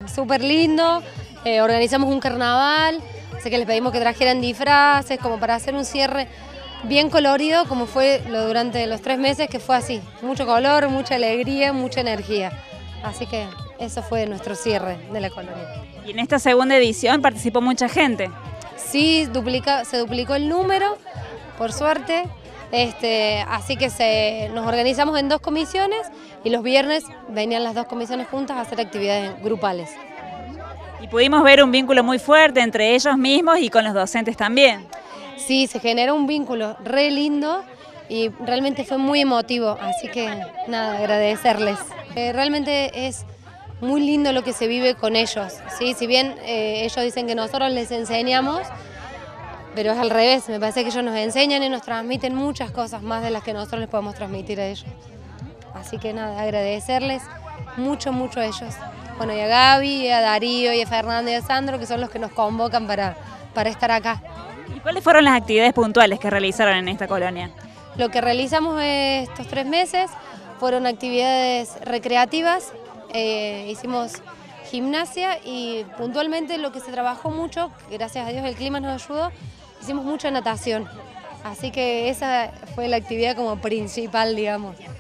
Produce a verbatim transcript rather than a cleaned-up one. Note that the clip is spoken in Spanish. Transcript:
súper lindo, eh, organizamos un carnaval, así que les pedimos que trajeran disfraces como para hacer un cierre bien colorido como fue lo durante los tres meses, que fue así, mucho color, mucha alegría, mucha energía. Así que eso fue nuestro cierre de la colonia. Y en esta segunda edición participó mucha gente. Sí, duplica, se duplicó el número, por suerte, este, así que se, nos organizamos en dos comisiones y los viernes venían las dos comisiones juntas a hacer actividades grupales. Y pudimos ver un vínculo muy fuerte entre ellos mismos y con los docentes también. Sí, se generó un vínculo re lindo y realmente fue muy emotivo, así que nada, agradecerles. Eh, realmente es muy lindo lo que se vive con ellos, ¿sí? Si bien eh, ellos dicen que nosotros les enseñamos, pero es al revés, me parece que ellos nos enseñan y nos transmiten muchas cosas más de las que nosotros les podemos transmitir a ellos. Así que nada, agradecerles mucho, mucho a ellos. Bueno, y a Gaby, a Darío, y a Fernando y a Sandro, que son los que nos convocan para, para estar acá. ¿Y cuáles fueron las actividades puntuales que realizaron en esta colonia? Lo que realizamos estos tres meses fueron actividades recreativas, eh, hicimos gimnasia y puntualmente lo que se trabajó mucho, gracias a Dios el clima nos ayudó, hicimos mucha natación. Así que esa fue la actividad como principal, digamos.